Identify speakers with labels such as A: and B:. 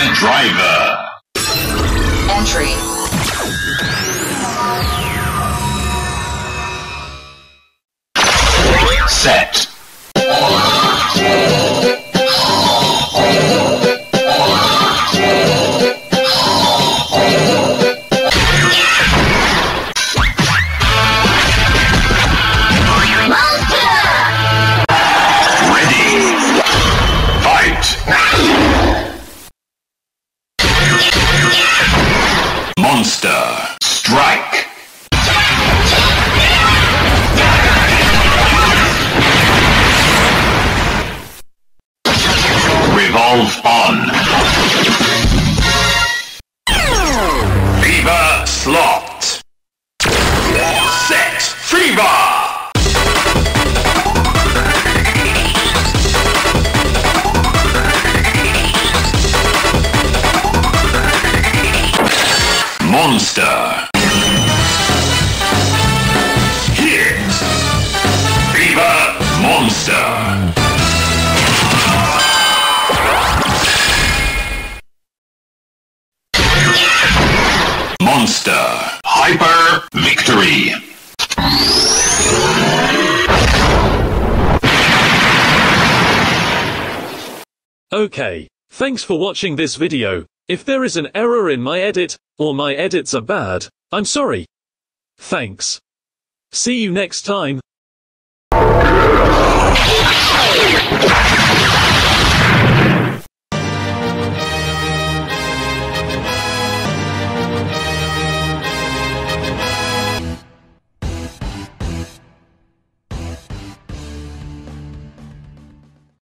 A: the driver.
B: Entry.
A: Set. Monster, strike! Revolve on. Fever slot. Set, fever! Monster. Hit. Fever monster. Monster. Hyper victory.
C: Okay, thanks for watching this video. If there is an error in my edit, or my edits are bad, I'm sorry. Thanks. See you next time.